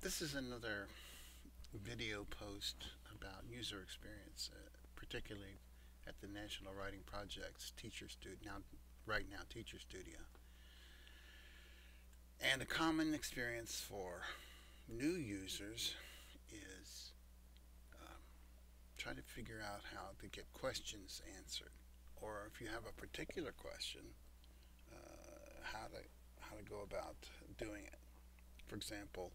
This is another video post about user experience, particularly at the National Writing Project's right now Teacher Studio. And a common experience for new users is um, trying to figure out how to get questions answered, or if you have a particular question, how to go about doing it. For example,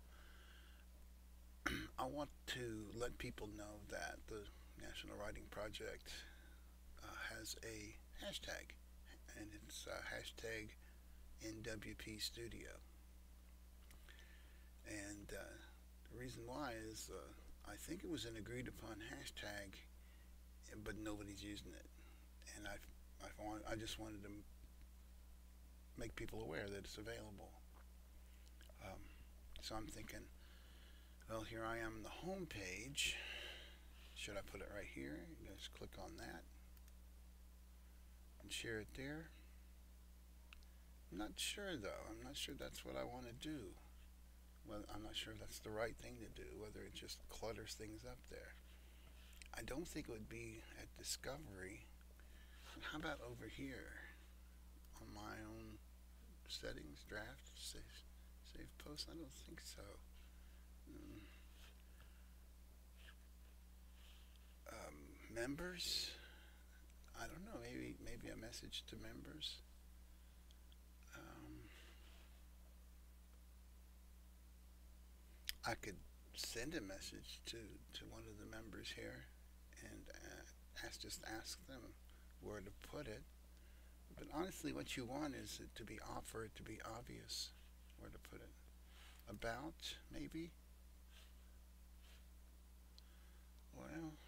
I want to let people know that the National Writing Project has a hashtag, and it's hashtag NWP Studio. And the reason why is I think it was an agreed upon hashtag, but nobody's using it. And I just wanted to make people aware that it's available. Um, so I'm thinking, well, here I am on the home page. Should I put it right here? You guys click on that and share it there. I'm not sure though. I'm not sure that's what I want to do. Well, I'm not sure if that's the right thing to do, whether it just clutters things up there. I don't think it would be at Discovery. How about over here on my own settings, draft, save post? I don't think so. Members? I don't know. Maybe a message to members. I could send a message to one of the members here and ask them where to put it. But honestly, what you want is it to be for it to be obvious where to put it. About, maybe? Well, I don't know.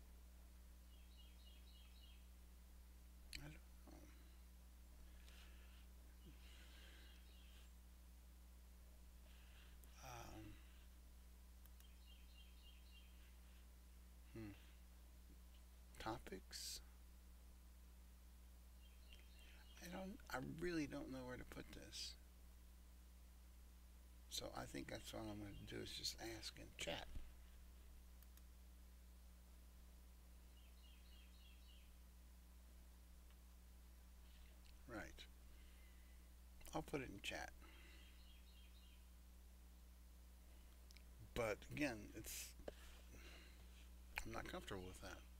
Um, hmm. Topics? I really don't know where to put this. So I think that's all I'm going to do is just ask and chat. Right. I'll put it in chat. But again, I'm not comfortable with that.